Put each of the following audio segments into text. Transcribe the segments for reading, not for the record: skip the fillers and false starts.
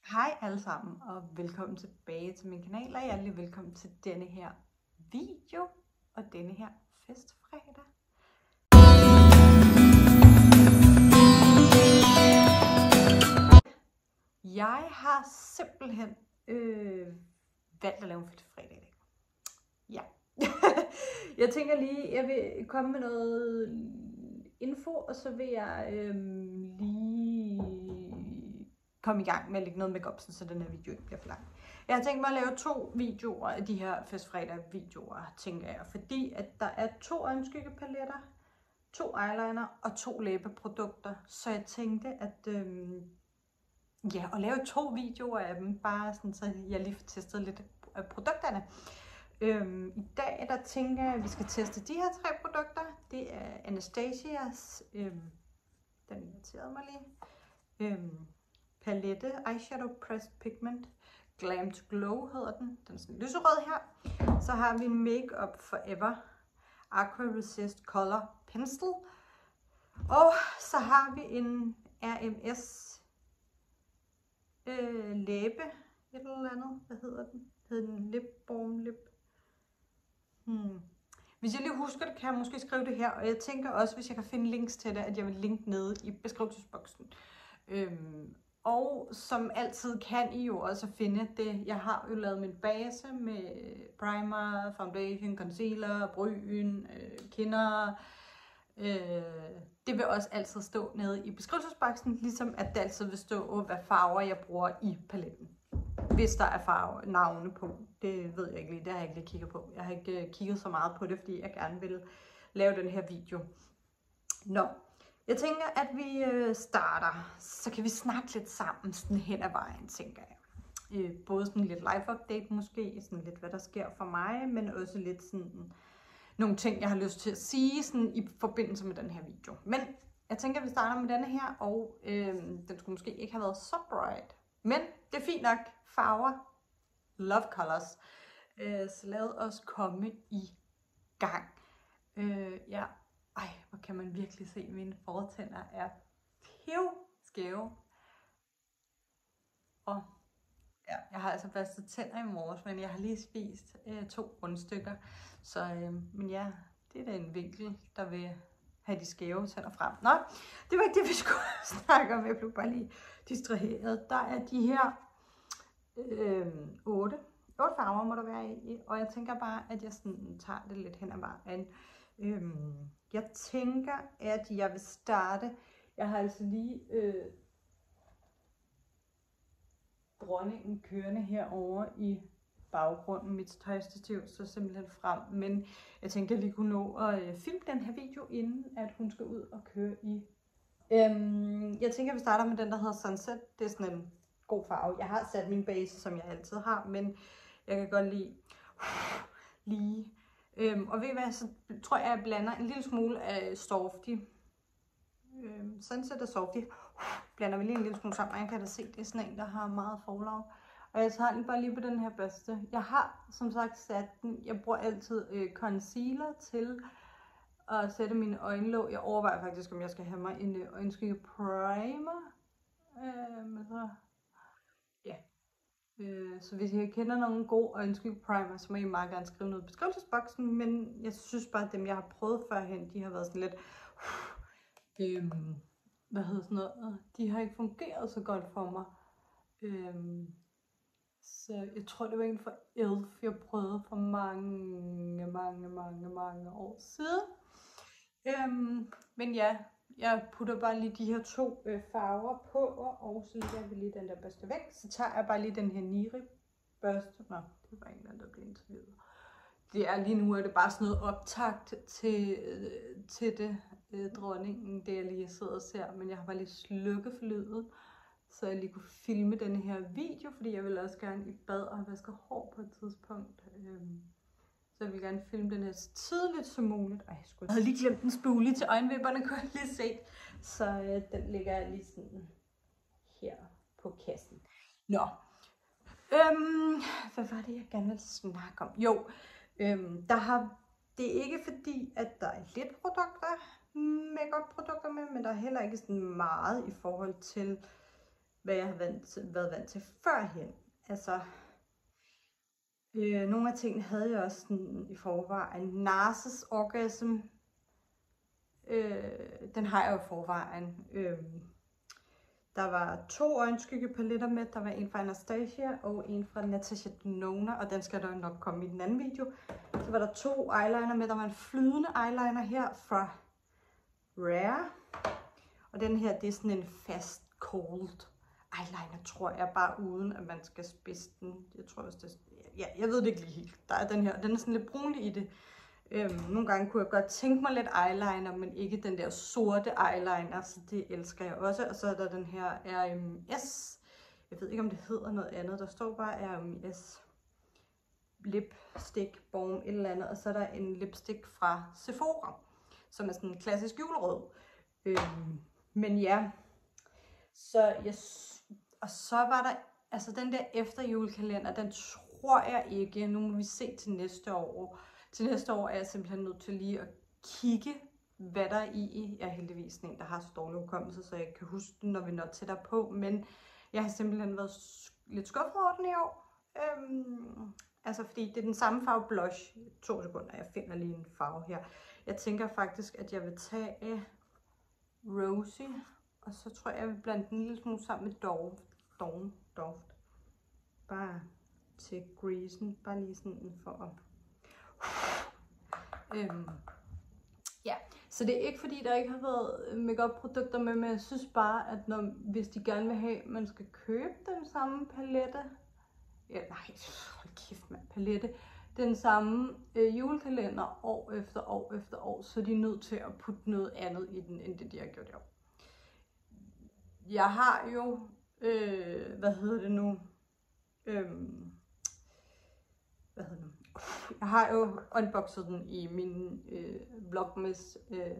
Hej alle sammen og velkommen tilbage til min kanal, og hjertelig velkommen til denne her video og denne her festfredag. Jeg har simpelthen valgt at lave en festfredag i dag. Ja. Jeg tænker lige, jeg vil komme med noget info, og så vil jeg lige komme i gang med at lægge noget makeup, så den her video ikke bliver for lang. Jeg har tænkt mig at lave 2 videoer af de her festfredag-videoer, tænker jeg, fordi at der er 2 øjenskyggepaletter, 2 eyeliner og 2 læbeprodukter, så jeg tænkte at at lave 2 videoer af dem, bare sådan, så jeg lige får testet lidt af produkterne. I dag der tænker jeg, at vi skal teste de her 3 produkter. Det er Anastasias, den irriterede mig lige, palette Eyeshadow Pressed Pigment Glam to Glow hedder den. Den er sådan lyserød her. Så har vi Make Up Forever Aqua Resist Color Pencil. Og så har vi en RMS læbe, et eller andet. Hvad hedder den? Hedder den Lip Balm Lip? Hvis jeg lige husker det, kan jeg måske skrive det her. Og jeg tænker også, hvis jeg kan finde links til det, at jeg vil linke nede i beskrivelsesboksen. Og som altid kan I jo også finde det. Jeg har jo lavet min base med primer, foundation, concealer, bryn, kinder. Det vil også altid stå nede i beskrivelsesboksen, ligesom at det altid vil stå, hvad farver jeg bruger i paletten. Hvis der er navne på. Det ved jeg ikke lige, det har jeg ikke lige kigget på. Jeg har ikke kigget så meget på det, fordi jeg gerne vil lave den her video. Nå. Jeg tænker, at vi starter, så kan vi snakke lidt sammen sådan hen ad vejen, tænker jeg. Både sådan lidt live update måske, sådan lidt hvad der sker for mig, men også lidt sådan nogle ting, jeg har lyst til at sige sådan i forbindelse med den her video. Men jeg tænker, at vi starter med denne her, og den skulle måske ikke have været så bright. Men det er fint nok. Farver. Love colors. Så lad os komme i gang. Ja. Ej, hvor kan man virkelig se, at mine fortænder er pivskæve. Og ja, jeg har altså børstet tænder i morges, men jeg har lige spist 2 rundstykker. Så, men ja, det er da en vinkel, der vil have de skæve tænder frem. Nå, det var ikke det, vi skulle snakke om. Jeg blev bare lige distraheret. Der er de her 8 farver, må der være i. Og jeg tænker bare, at jeg sådan tager det lidt hen ad vejen. Jeg tænker, at jeg vil starte. Jeg har altså lige dronningen kørende herovre i baggrunden. Mit tøjstativ så simpelthen frem. Men jeg tænker, at jeg lige kunne nå at filme den her video, inden at hun skal ud og køre i. Jeg tænker, at vi starter med den, der hedder Sunset. Det er sådan en god farve. Jeg har sat min base, som jeg altid har, men jeg kan godt lide lige. Og ved I hvad, så tror jeg blander en lille smule af Softy. Sunset og Softy blander vi lige en lille smule sammen. Jeg kan da se, det er sådan en, der har meget forlag. Og jeg tager den bare lige på den her børste. Jeg har som sagt sat den. Jeg bruger altid concealer til at sætte mine øjenlåg. Jeg overvejer faktisk, om jeg skal have mig en øjenskygge primer. Så hvis I kender nogle gode øjenskygge primer, så må I meget gerne skrive noget i beskrivelsesboksen. Men jeg synes bare, at dem jeg har prøvet førhen, de har været sådan lidt de har ikke fungeret så godt for mig. Så jeg tror, det var en fra Elf, jeg prøvede for mange år siden. Men ja, jeg putter bare lige de her 2 farver på, og så lægger vi lige den der børste væk. Så tager jeg bare lige den her Niri børste. Nå, det var en eller anden, der blev interviewet. Det er lige nu, er det bare sådan noget optakt til det, dronningen, det jeg lige sidder og ser. Men jeg har bare lige slukket for lydet, så jeg lige kunne filme denne her video, fordi jeg vil også gerne i bad og vaske hår på et tidspunkt. Så jeg vil gerne filme den her så tidligt som muligt. Ej, jeg havde lige glemt en spule til øjenvipperne, kunne jeg lige se. Så den ligger jeg lige sådan her på kassen. Nå. Hvad var det, jeg gerne ville snakke om? Jo, det er ikke fordi, at der er lidt makeup produkter med, men der er heller ikke sådan meget i forhold til, hvad jeg har været vant til førhen. Altså, nogle af tingene havde jeg også sådan i forvejen. Narcissus Orgasm, den har jeg jo i forvejen. Der var 2 øjenskyggepaletter med. Der var en fra Anastasia og en fra Natasha Denona, og den skal der nok komme i den anden video. Så var der 2 eyeliner med. Der var en flydende eyeliner her fra Rare. Og den her, det er sådan en fast cold eyeliner, tror jeg, bare uden at man skal spidse den. Jeg tror også, det ja, jeg ved det ikke lige helt. Der er den her, den er sådan lidt brunlig i det. Nogle gange kunne jeg godt tænke mig lidt eyeliner, men ikke den der sorte eyeliner, så det elsker jeg også. Og så er der den her RMS. Jeg ved ikke, om det hedder noget andet. Der står bare RMS lipstick balm et eller andet. Og så er der en lipstick fra Sephora, som er sådan en klassisk julerød. Men ja, og så var der, altså den der efterjulekalender, den tror jeg ikke, nu må vi se til næste år. Til næste år er jeg simpelthen nødt til lige at kigge, hvad der er i. Jeg er heldigvis en, der har så dårlig hukommelse, så jeg kan huske den, når vi når tættere på. Men jeg har simpelthen været lidt skuffet over den i år. Altså fordi det er den samme farve blush. 2 sekunder, jeg finder lige en farve her. Jeg tænker faktisk, at jeg vil tage Rosy. Og så tror jeg vil blande den en lille smule sammen med Doft. Bare til greasen. Bare lige sådan for at... Ja, så det er ikke fordi, der ikke har været makeup produkter med, men jeg synes bare, at hvis de gerne vil have, at man skal købe den samme palette, ja, nej, hold kæft mand, palette, den samme julekalender år efter år efter år, så de er nødt til at putte noget andet i den, end det de har gjort i år. Jeg har jo, hvad hedder det nu? Jeg har jo unboxet den i min vlogmas.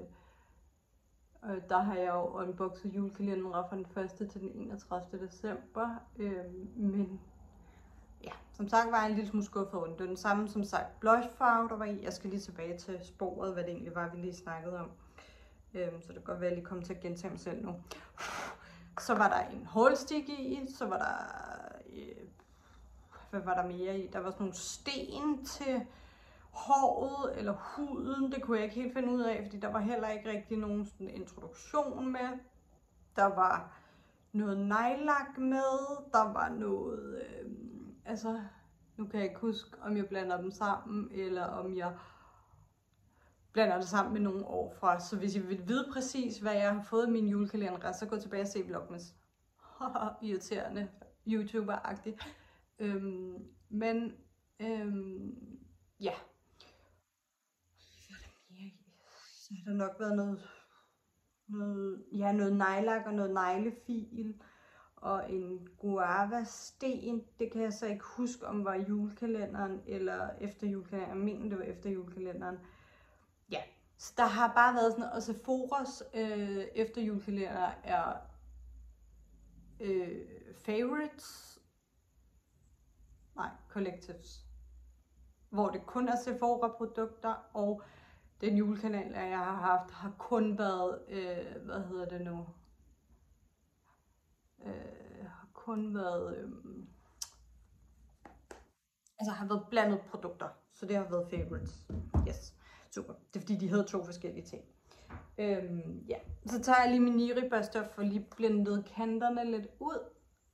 Der har jeg jo unboxet julekalenderen fra den 1. til den 31. december. Men ja, som sagt var jeg en lille smule skuffet over den. Det er den samme som sagt blushfarve, der var i. Jeg skal lige tilbage til sporet, hvad det egentlig var, vi lige snakkede om. Så det kan godt være, at jeg lige kommer til at gentage mig selv nu. Så var der en hålstik i, så var der... hvad var der mere i? Der var sådan nogle sten til håret eller huden. Det kunne jeg ikke helt finde ud af, fordi der var heller ikke rigtig nogen sådan introduktion med. Der var noget nejlak med. Der var noget... altså, nu kan jeg ikke huske, om jeg blander dem sammen, eller om jeg blander det sammen med nogle år fra. Så hvis I vil vide præcis, hvad jeg har fået i min julekalender, så gå tilbage og se vlogmas. Irriterende YouTuber-agtigt. Men ja. Så har der nok været noget nejlak og noget neglefil og en guava-sten. Det kan jeg så ikke huske, om var julekalenderen eller efter julekalenderen. Jeg mener, det var efter julekalenderen. Ja, så der har bare været sådan, og Sephoras efter julekalender er favorites. Nej, collectives. Hvor det kun er Sephora-produkter, og den julekalender, jeg har haft, har kun været, hvad hedder det nu? Har kun været, altså har været blandet produkter, så det har været favorites. Yes, super. Det er fordi, de havde 2 forskellige ting. Ja, så tager jeg lige min Niri-børste for lige blendet kanterne lidt ud.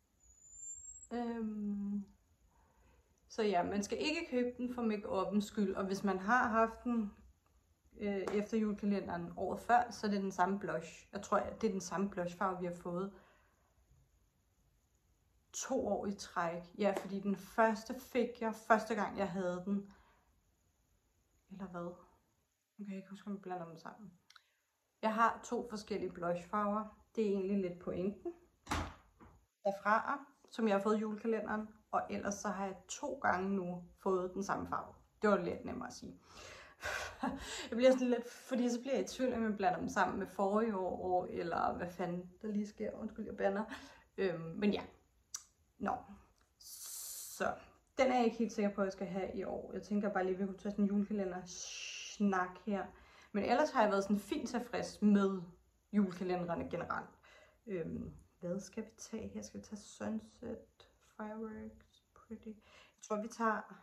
Så ja, man skal ikke købe den for make-up'ens skyld, og hvis man har haft den efter julekalenderen året før, så er det den samme blush. Jeg tror, det er den samme blushfarve, vi har fået 2 år i træk. Ja, fordi den første fik jeg første gang, jeg havde den. Eller hvad? Nu kan jeg ikke huske, om jeg blander dem sammen. Jeg har 2 forskellige blushfarver. Det er egentlig lidt pointen derfra, som jeg har fået i julekalenderen. Og ellers så har jeg 2 gange nu fået den samme farve. Det var lidt nemmere at sige. Jeg bliver sådan lidt, fordi så bliver jeg i tvivl, om jeg blander dem sammen med forrige år, eller hvad fanden der lige sker. Undskyld, jeg bander. Men ja. Nå. Så den er jeg ikke helt sikker på, at jeg skal have i år. Jeg tænker bare lige, at vi kunne tage sådan en julekalender-snak her. Men ellers har jeg været sådan fint tilfreds med julekalenderne generelt. Hvad skal vi tage her? Skal vi tage Sunset, Fireworks, Pretty? Jeg tror, vi tager,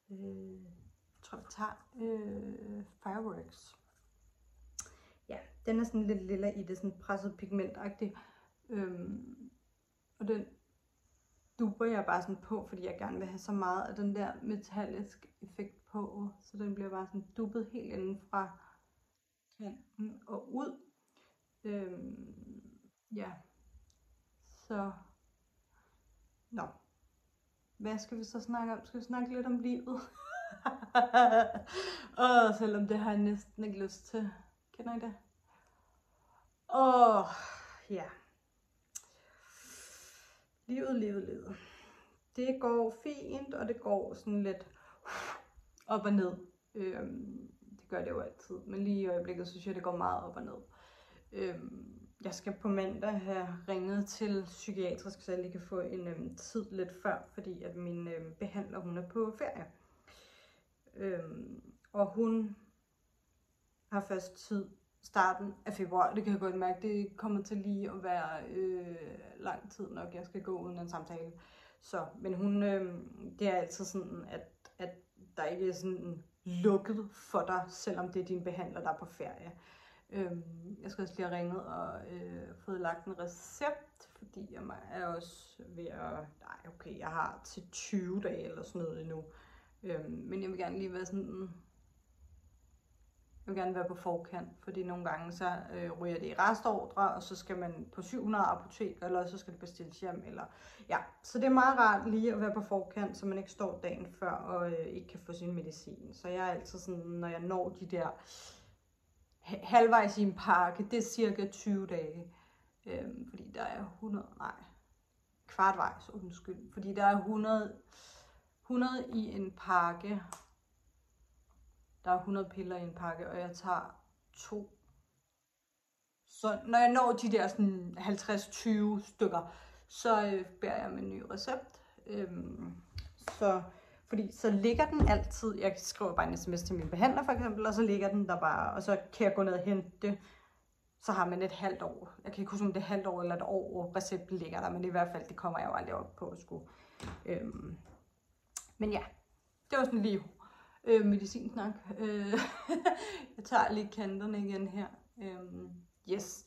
Fireworks. Ja, den er sådan lidt lilla i det, sådan presset pigmentagtigt. Og den duber jeg bare sådan på, fordi jeg gerne vil have så meget af den der metallisk effekt på. Så den bliver bare sådan dubbet helt inden fra kanten og ud. Ja. Så. Nå. Hvad skal vi så snakke om? Skal vi snakke lidt om livet? Selvom det har jeg næsten ikke lyst til. Kender I det? Ja. Livet. Det går fint, og det går sådan lidt op og ned. Det gør det jo altid, men lige i øjeblikket synes jeg, det går meget op og ned. Jeg skal på mandag have ringet til psykiatrisk, så jeg lige kan få en tid lidt før, fordi at min behandler, hun er på ferie. Og hun har først tid starten af februar. Det kan jeg godt mærke, det kommer til lige at være lang tid nok, jeg skal gå uden en samtale. Så, men hun, det er altid sådan, at der ikke er sådan lukket for dig, selvom det er din behandler, der er på ferie. Jeg skal også lige have ringet og fået lagt en recept, fordi jeg er også ved at, jeg har til 20 dage eller sådan noget endnu. Men jeg vil gerne lige være sådan, jeg vil gerne være på forkant, fordi nogle gange så ryger det i restordre, og så skal man på 700 apoteker, eller så skal det bestilles hjem, eller ja. Så det er meget rart lige at være på forkant, så man ikke står dagen før og ikke kan få sin medicin. Så jeg er altid sådan, når jeg når de der halvvejs i en pakke, det er cirka 20 dage, fordi der er 100, kvartvejs, undskyld, fordi der er 100 i en pakke. Der er 100 piller i en pakke, og jeg tager 2. Så når jeg når de der sådan 50-20 stykker, så beder jeg om en ny recept. Fordi så ligger den altid, jeg skriver bare en sms til min behandler for eksempel, og så ligger den der bare, og så kan jeg gå ned og hente det. Så har man et halvt år. Jeg kan ikke huske, om det er et halvt år eller et år, hvor recepten ligger der, men i hvert fald, det kommer jeg jo aldrig op på at skulle. Men ja, det var sådan lige medicinsnak. Jeg tager lige kanterne igen her. Yes.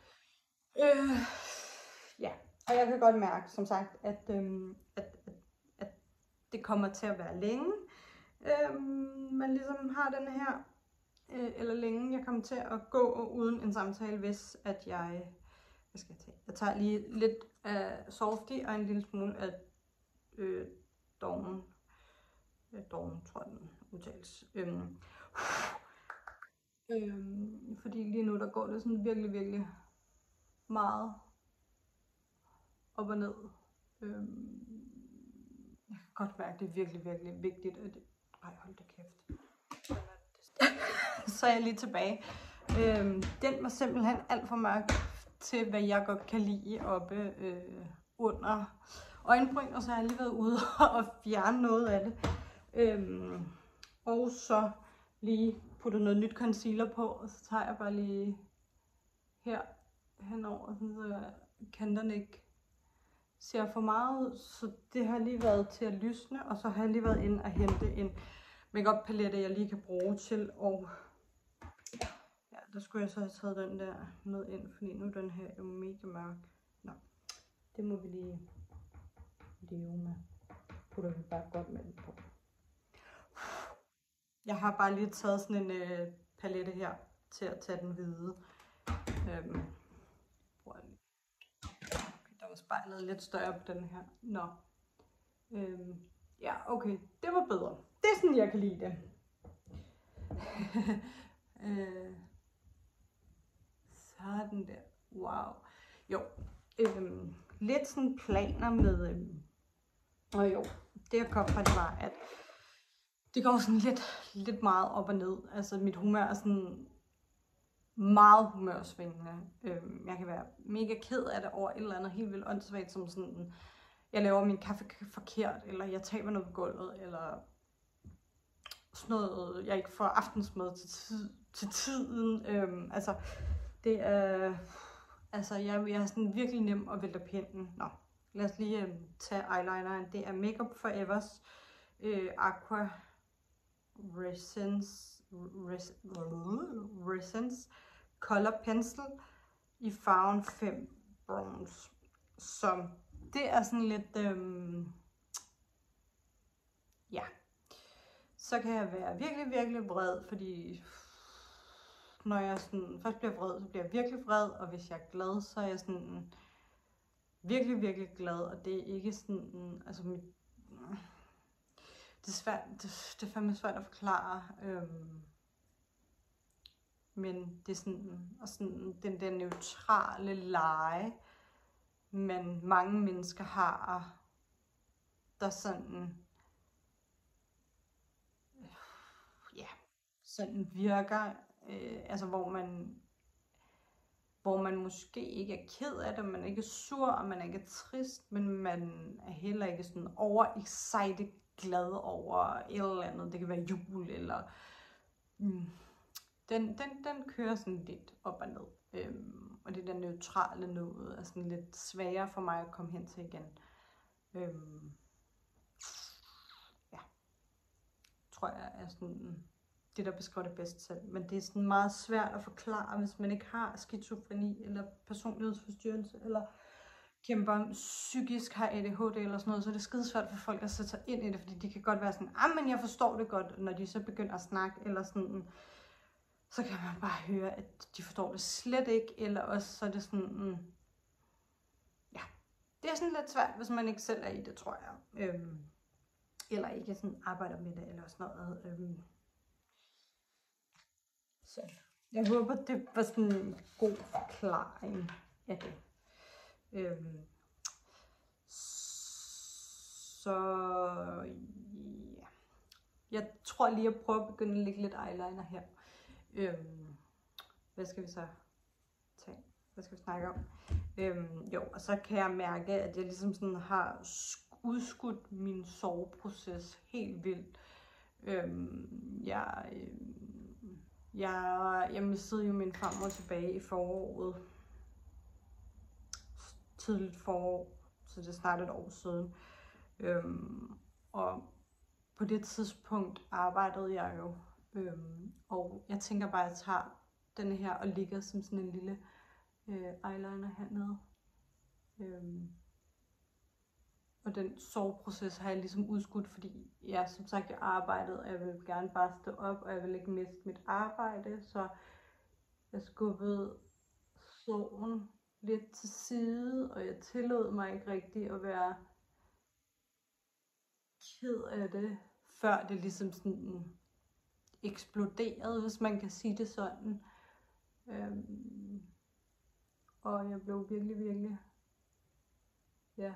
Ja, og jeg kan godt mærke, som sagt, at det kommer til at være længe. Man ligesom har den her, eller længe, jeg kommer til at gå uden en samtale, hvis at jeg, hvad skal jeg tage? Jeg tager lige lidt af Softie og en lille smule af Dawn, tror jeg den udtales. Fordi lige nu der går det sådan virkelig meget op og ned. Jeg kan godt mærke, at det er virkelig vigtigt, at det... hold da kæft. Så er jeg lige tilbage. Den var simpelthen alt for mørk til, hvad jeg godt kan lide oppe under øjenbryn, og så har jeg lige været ude og fjerne noget af det. Og så lige putte noget nyt concealer på, og så tager jeg bare lige her henover, så kanterne ikke ser for meget ud. Så det har lige været til at lysne, og så har jeg lige været inde og hente en makeup palette, jeg lige kan bruge til. Og ja, der skulle jeg så have taget den der med ind, fordi nu er den her jo mega mørk. Nå, det må vi lige leve med. Putter vi bare godt med den på. Jeg har bare lige taget sådan en palette her til at tage den hvide. Der var spejlet lidt større på den her. Nå. Ja, okay. Det var bedre. Det er sådan, jeg kan lide det. Sådan der. Wow. Jo. Lidt sådan planer med... Og jo, det jeg kom fra, det var, at det går sådan lidt meget op og ned. Altså mit humør er sådan meget humørsvingende. Jeg kan være mega ked af det over et eller andet helt vildt åndssvagt, som sådan, jeg laver min kaffe forkert, eller jeg taber noget på gulvet, eller sådan noget, jeg ikke får aftensmad til tiden. Altså, det er Altså, jeg er sådan virkelig nem at vælte pinden. Nå, lad os lige tage eyelineren. Det er Makeup Forevers Aqua Resence Color Pencil i farven 5 Bronze. Så det er sådan lidt, ja. Så kan jeg være virkelig, virkelig vred, fordi når jeg sådan først bliver vred, så bliver jeg virkelig vred, og hvis jeg er glad, så er jeg sådan virkelig, virkelig glad, og det er ikke sådan, altså det er svært, det er fandme svært at forklare, men det er sådan, og sådan den der neutrale leje, men mange mennesker har, der sådan, ja, sådan virker, altså hvor man måske ikke er ked af det, man er ikke sur, og man er ikke trist, men man er heller ikke sådan over-excited glad over et eller andet. Det kan være jul, eller den kører sådan lidt op og ned. Og det der neutrale noget er sådan lidt sværere for mig at komme hen til igen. Ja, tror jeg er sådan det, der beskriver det bedst selv. Men det er sådan meget svært at forklare, hvis man ikke har skizofreni, eller personlighedsforstyrrelse, eller kæmper psykisk har ADHD eller sådan noget, så er det skidesvært for folk at sætte sig ind i det, fordi de kan godt være sådan, men jeg forstår det godt, når de så begynder at snakke, eller sådan, så kan man bare høre, at de forstår det slet ikke, eller også så er det sådan, ja, det er sådan lidt svært, hvis man ikke selv er i det, tror jeg, eller ikke sådan arbejder med det, eller sådan noget, så jeg håber, det var sådan en god forklaring af det. Så ja. Jeg tror lige, at prøve at begynde at lægge lidt eyeliner her. Hvad skal vi så tage? Hvad skal vi snakke om? Jo, og så kan jeg mærke, at jeg ligesom sådan har udskudt min soveproces helt vildt. Jeg mistede jo min farmor tilbage i foråret. Tidligt forår, så det er snart et år siden. Og på det tidspunkt arbejdede jeg jo, og jeg tænker bare, at jeg tager denne her og ligger som sådan en lille eyeliner hernede. Og den soveproces har jeg ligesom udskudt, fordi jeg som sagt jeg arbejdede, og jeg ville gerne bare stå op, og jeg ville ikke miste mit arbejde, så jeg skubbede sorgen lidt til side, og jeg tillod mig ikke rigtig at være ked af det, før det ligesom sådan eksploderede, hvis man kan sige det sådan. Og jeg blev virkelig, virkelig, ja,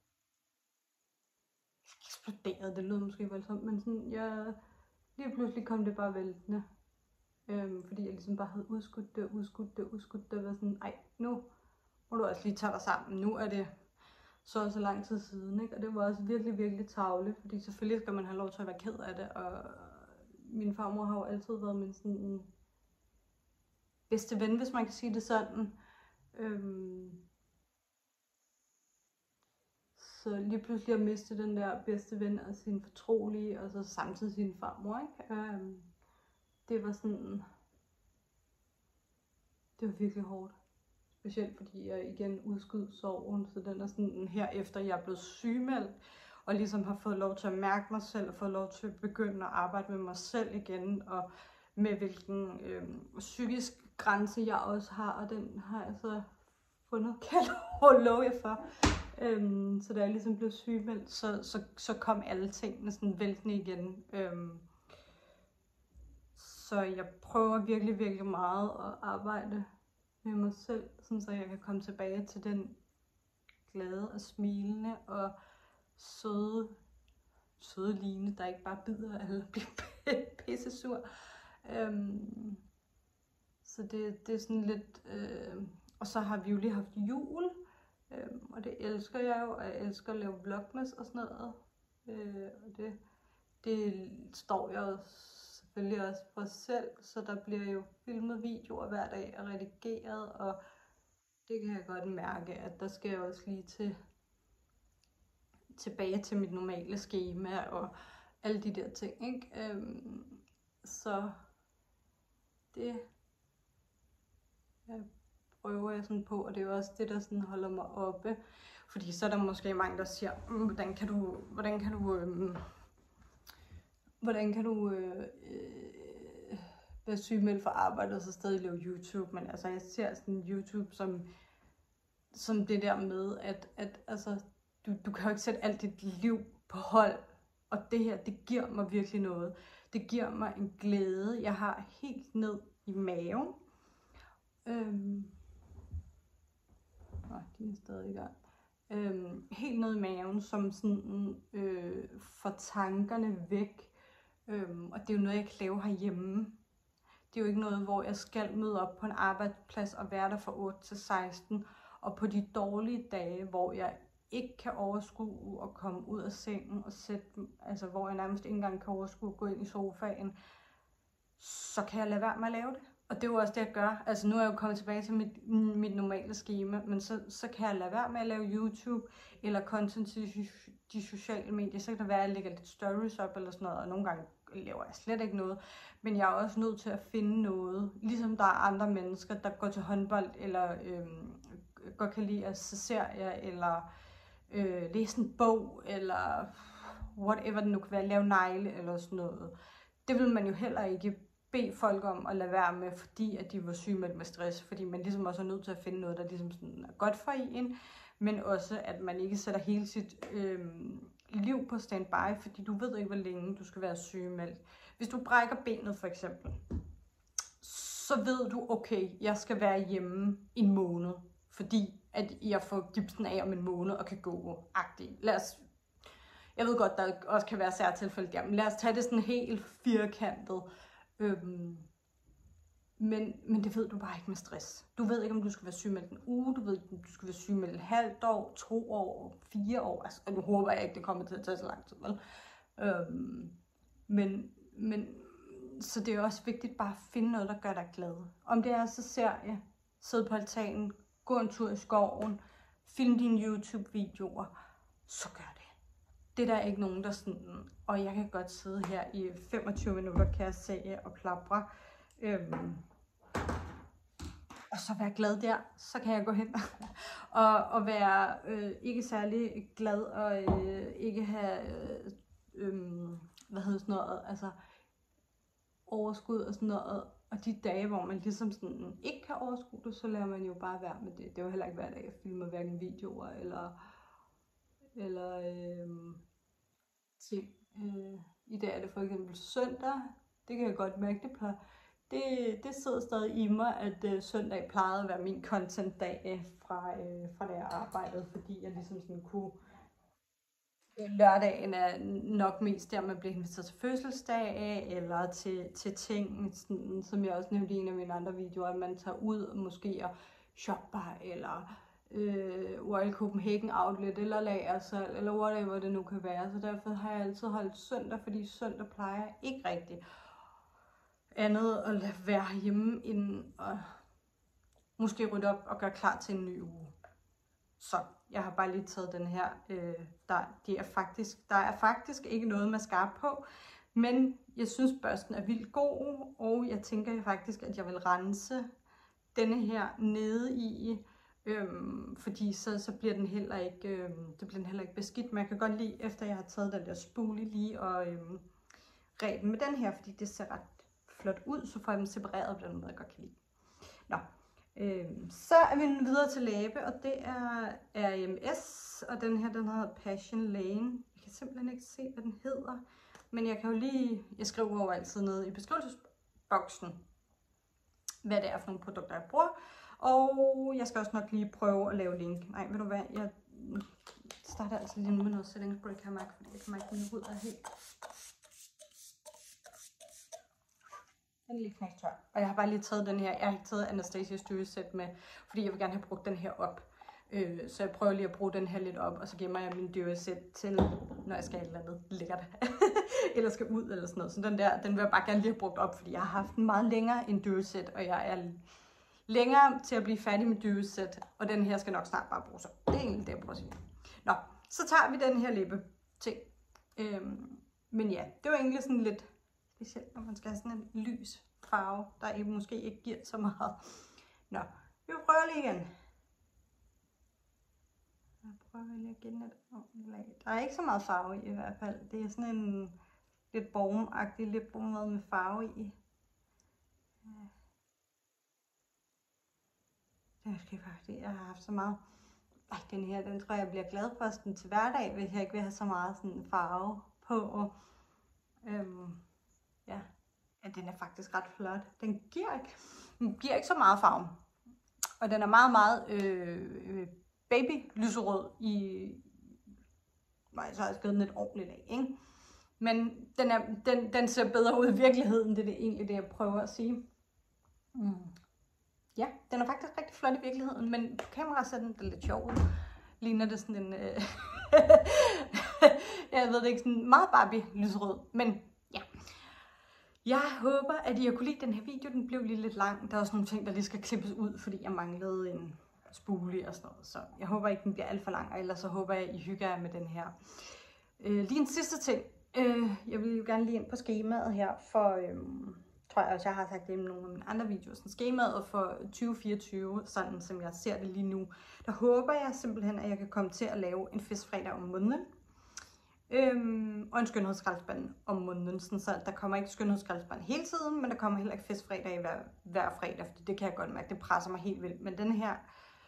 eksploderet, det lød måske voldsomt, men sådan, lige pludselig kom det bare væltende. Fordi jeg ligesom bare havde udskudt det, og var sådan, ej, nu må du også lige tage dig sammen, nu er det så lang tid siden, ikke? Og det var også virkelig, virkelig tarveligt, fordi selvfølgelig skal man have lov til at være ked af det, og min farmor har jo altid været min sådan bedste ven, hvis man kan sige det sådan. Så lige pludselig at miste den der bedste ven og sin fortrolige, og så samtidig sin farmor, ikke? Det var sådan, det var virkelig hårdt. Specielt fordi jeg igen udskød sorgen, så den er sådan her efter jeg er blevet sygemeldt, og ligesom har fået lov til at mærke mig selv, og fået lov til at begynde at arbejde med mig selv igen, og med hvilken psykisk grænse jeg også har, og den har jeg så fundet, kan jeg love jer for. Så da jeg ligesom blev sygemeldt, så kom alle tingene sådan væltende igen. Så jeg prøver virkelig, virkelig meget at arbejde med mig selv, sådan så jeg kan komme tilbage til den glade og smilende og søde Line, der ikke bare bider eller bliver pisse sur. Så det er sådan lidt, og så har vi jo lige haft jul, og det elsker jeg jo, og jeg elsker at lave vlogmas og sådan noget, og det står jeg jo selvfølgelig også for selv, så der bliver jo filmet videoer hver dag og redigeret, og Det kan jeg godt mærke, at der skal jeg også lige tilbage til mit normale schema og alle de der ting, ikke? Så det prøver jeg sådan på, og det er jo også det, der sådan holder mig oppe. Fordi så er der måske mange, der siger, hvordan kan du være sygemeldt for arbejde og så stadig lave YouTube? Men altså, jeg ser sådan YouTube som det der med, at altså, du kan jo ikke sætte alt dit liv på hold. Og det her, det giver mig virkelig noget. Det giver mig en glæde, jeg har helt ned i maven. De er stadig i gang. Helt ned i maven, som sådan får tankerne væk. Og det er jo noget, jeg kan lave herhjemme. Det er jo ikke noget, hvor jeg skal møde op på en arbejdsplads og være der fra 8 til 16. Og på de dårlige dage, hvor jeg ikke kan overskue at komme ud af sengen og altså hvor jeg nærmest ikke engang kan overskue at gå ind i sofaen, så kan jeg lade være med at lave det. Og det er jo også det, jeg gør. Altså nu er jeg jo kommet tilbage til mit normale schema, men så kan jeg lade være med at lave YouTube eller content til de sociale medier. Så kan det være, at jeg lægger lidt stories op eller sådan noget, og nogle gange laver jeg slet ikke noget. Men jeg er også nødt til at finde noget. Ligesom der er andre mennesker, der går til håndbold, eller godt kan lide at se serier, eller læse en bog, eller whatever det nu kan være, lave negle eller sådan noget. Det vil man jo heller ikke bede folk om at lade være med, fordi at de var sygemeldt med stress, fordi man ligesom også er nødt til at finde noget, der ligesom sådan er godt for en, men også at man ikke sætter hele sit liv på standby, fordi du ved ikke, hvor længe du skal være sygemeldt. Hvis du brækker benet for eksempel, så ved du, okay, jeg skal være hjemme en måned, fordi at jeg får gipsen af om en måned og kan gå-agtigt. Jeg ved godt, der også kan være særtilfælde der, men lad os tage det sådan helt firkantet. Men det ved du bare ikke med stress. Du ved ikke, om du skal være sygemeldt en uge, du ved ikke, om du skal være sygemeldt et halvt år, 2 år, 4 år. Altså, og nu håber jeg ikke, det kommer til at tage så lang tid, vel? Så det er også vigtigt bare at finde noget, der gør dig glad. Om det er så serie, sidde på altanen, gå en tur i skoven, film dine YouTube-videoer, så gør det. Det der er ikke nogen, der sådan, og jeg kan godt sidde her i 25 minutter, kan jeg se og plapre, og så være glad der, så kan jeg gå hen og være ikke særlig glad, og ikke have, altså overskud og sådan noget, og de dage, hvor man ligesom sådan ikke kan overskue det, så lader man jo bare være med det. Det er jo heller ikke hver dag, jeg filmer hverken videoer eller ting. I dag er det for eksempel søndag. Det kan jeg godt mærke, det sidder stadig i mig, at søndag plejede at være min content-dag fra da jeg arbejdede, fordi jeg ligesom sådan kunne. Lørdagen er nok mest der, man bliver inviteret til fødselsdag, eller til ting, sådan, som jeg også nævnte i en af mine andre videoer, at man tager ud og måske og shopper, eller Royal Copenhagen Outlet, eller lagersalg, eller whatever det nu kan være. Så derfor har jeg altid holdt søndag, fordi søndag plejer jeg ikke rigtigt andet at lade være hjemme, inden og måske rydde op og gøre klar til en ny uge. Så jeg har bare lige taget den her. Der er faktisk ikke noget mascara på, men jeg synes børsten er vildt god, og jeg tænker faktisk, at jeg vil rense denne her nede i, fordi så bliver den heller ikke, beskidt. Men jeg kan godt lide, efter jeg har taget den der spule lige og ræbe med den her, fordi det ser ret flot ud, så får jeg dem separeret på den måde, jeg godt kan lide. Nå. Så er vi videre til læbe, og det er RMS, og den her, den hedder Passion Lane. Jeg kan simpelthen ikke se, hvad den hedder, men jeg kan jo lige, jeg skriver jo altid ned i beskrivelsesboksen, hvad det er for nogle produkter, jeg bruger, og jeg skal også nok lige prøve at lave link. Nej, ved du hvad, jeg starter altså lige nu med noget setting spray, kan jeg mærke, fordi jeg kan mærke, at min hud er helt. Den er lige knæktør. Og jeg har bare lige taget den her. Jeg har ikke taget Anastasias Duo-set med, fordi jeg vil gerne have brugt den her op. Så jeg prøver lige at bruge den her lidt op, og så gemmer jeg min Duo-set til, når jeg skal et eller andet lækkert. Eller skal ud eller sådan noget. Så den vil jeg bare gerne lige have brugt op, fordi jeg har haft den meget længere end Duo-set, og jeg er længere til at blive færdig med dybesæt, og den her skal nok snart bare bruges op. Det er egentlig det, jeg prøver at sige. Nå, så tager vi den her lippe ting. Men ja, det var egentlig sådan lidt specielt, når man skal have sådan en lys farve, der måske ikke giver så meget. Nå, vi prøver lige igen. Jeg prøver lige at give den et ordentligt lag. Der er ikke så meget farve i hvert fald. Det er sådan en lidt borgagtig lipbrunet med farve i. Det er måske faktisk, jeg har haft så meget. Ej, den her, den tror jeg bliver glad for sådan til hverdag, hvis jeg ikke vil have så meget sådan farve på. Ja, den er faktisk ret flot. Den giver ikke så meget farve. Og den er meget, meget baby lyserød i. Så har jeg skrevet den et ordentligt lag, ikke? Men den ser bedre ud i virkeligheden, det er egentlig det, jeg prøver at sige. Ja, den er faktisk rigtig flot i virkeligheden, men på kamera ser den lidt sjov ud. Ligner det sådan en, jeg ved det ikke, sådan meget Barbie lyserød, men ja. Jeg håber, at I har kunne lide den her video. Den blev lige lidt lang. Der er også nogle ting, der lige skal klippes ud, fordi jeg manglede en spule og sådan noget. Så jeg håber ikke, den bliver alt for lang, og ellers så håber jeg, at I hygger jer med den her. Lige en sidste ting. Jeg vil jo gerne lige ind på skemaet her for, tror jeg også, jeg har sagt det i nogle af mine andre videoer, sådan skemaet for 2024, sådan som jeg ser det lige nu. Der håber jeg simpelthen, at jeg kan komme til at lave en festfredag om måneden. Og en skønhedsskraldespand om måneden, så der kommer ikke skønhedsskraldespand hele tiden, men der kommer heller ikke festfredag hver fredag, fordi det kan jeg godt mærke, det presser mig helt vildt. Men den her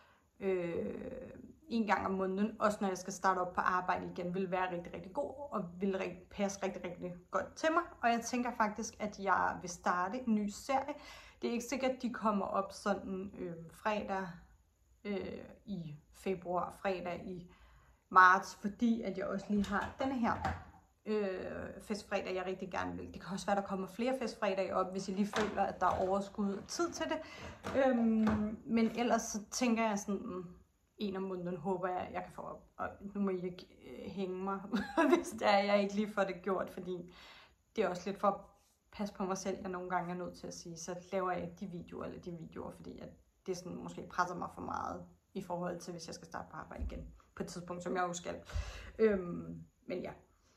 en gang om måneden, også når jeg skal starte op på arbejde igen, vil være rigtig, rigtig god, og vil passe rigtig, rigtig godt til mig. Og jeg tænker faktisk, at jeg vil starte en ny serie. Det er ikke sikkert, at de kommer op sådan fredag i februar, fredag i marts, fordi at jeg også lige har denne her festfredag, jeg rigtig gerne vil. Det kan også være, der kommer flere festfredage op, hvis jeg lige føler, at der er overskud og tid til det. Men ellers så tænker jeg sådan, en om måneden håber jeg kan få op. Og nu må I ikke hænge mig, hvis det er, jeg ikke lige får det gjort, fordi det er også lidt for at passe på mig selv, jeg nogle gange er nødt til at sige, så laver jeg ikke de videoer, fordi at det sådan måske presser mig for meget i forhold til, hvis jeg skal starte på arbejde igen på et tidspunkt, som jeg jo skal. Men ja.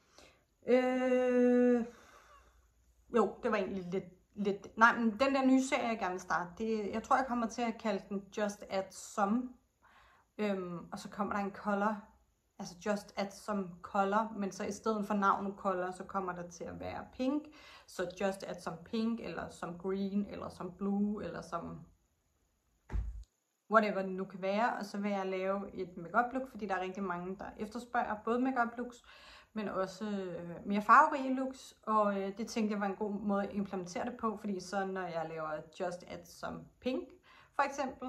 Jo, det var egentlig lidt. Nej, men den der nye serie, jeg gerne vil starte, jeg tror, jeg kommer til at kalde den Just Add Some. Og så kommer der en color, altså Just Add Some Color, men så i stedet for navnet color, så kommer der til at være pink. Så Just Add Some Pink, eller some green, eller some blue, eller some whatever det nu kan være. Og så vil jeg lave et makeup look, fordi der er rigtig mange, der efterspørger både makeup looks, men også mere farverige looks. Og det tænkte jeg var en god måde at implementere det på, fordi så når jeg laver Just Add Some Pink, for eksempel,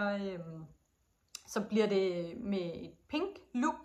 så bliver det med et pink look.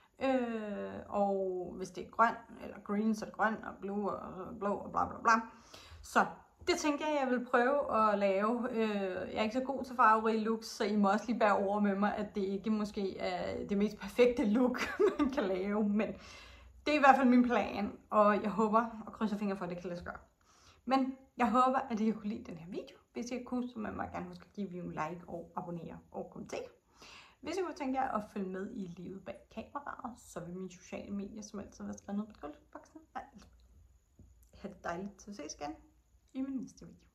Og hvis det er grøn eller green, så er det grøn, og blue og blå og bla bla bla. Så det tænker jeg vil prøve at lave. Jeg er ikke så god til farverige looks, så I må også lige bære over med mig, at det ikke måske er det mest perfekte look, man kan lave. Men det er i hvert fald min plan, og jeg håber og krydser fingre for, at det kan lade sig gøre. Men jeg håber, at I kunne lide den her video. Hvis I kunne, så må jeg gerne huske at give en like og abonnere og kommentere. Hvis I kunne tænke jer at følge med i livet bag kameraet, så vil mine sociale medier som altid være skrevet ned på beskrivelsesboksen. Ha' det dejligt til at ses igen i min næste video.